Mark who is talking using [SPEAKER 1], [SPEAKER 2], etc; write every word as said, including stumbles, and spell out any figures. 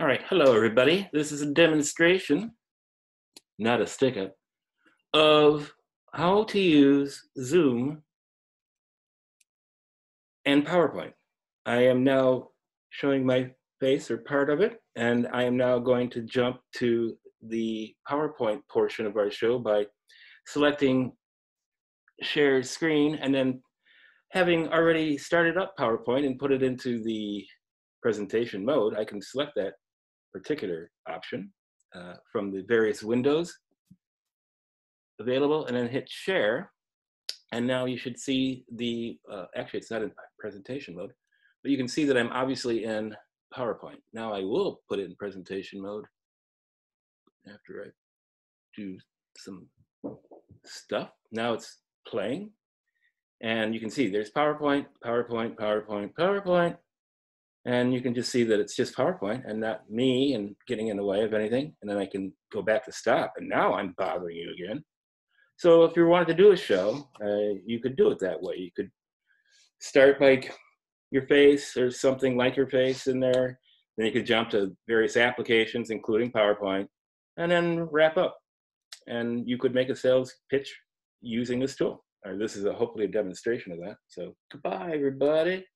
[SPEAKER 1] All right, hello everybody. This is a demonstration, not a stick-up, of how to use Zoom and PowerPoint. I am now showing my face or part of it, and I am now going to jump to the PowerPoint portion of our show by selecting share screen, and then having already started up PowerPoint and put it into the presentation mode, I can select that particular option uh, from the various windows available and then hit share. And now you should see the, uh, actually it's not in presentation mode, but you can see that I'm obviously in PowerPoint. Now I will put it in presentation mode after I do some stuff. Now it's playing and you can see there's PowerPoint, PowerPoint, PowerPoint, PowerPoint. And you can just see that it's just PowerPoint and not me and getting in the way of anything. And then I can go back to stop and now I'm bothering you again. So if you wanted to do a show, uh, you could do it that way. You could start like your face or something like your face in there. Then you could jump to various applications, including PowerPoint, and then wrap up. And you could make a sales pitch using this tool. Or this is a, hopefully a demonstration of that. So goodbye, everybody.